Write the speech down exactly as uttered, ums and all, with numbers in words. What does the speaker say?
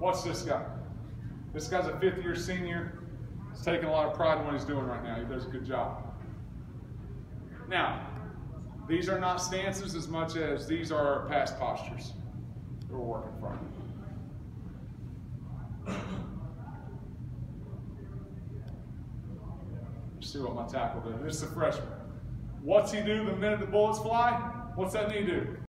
Watch this guy. This guy's a fifth year senior. He's taking a lot of pride in what he's doing right now. He does a good job. Now, these are not stances as much as these are past postures that we're working from. Let's see what my tackle does. This is a freshman. What's he do the minute the bullets fly? What's that knee do?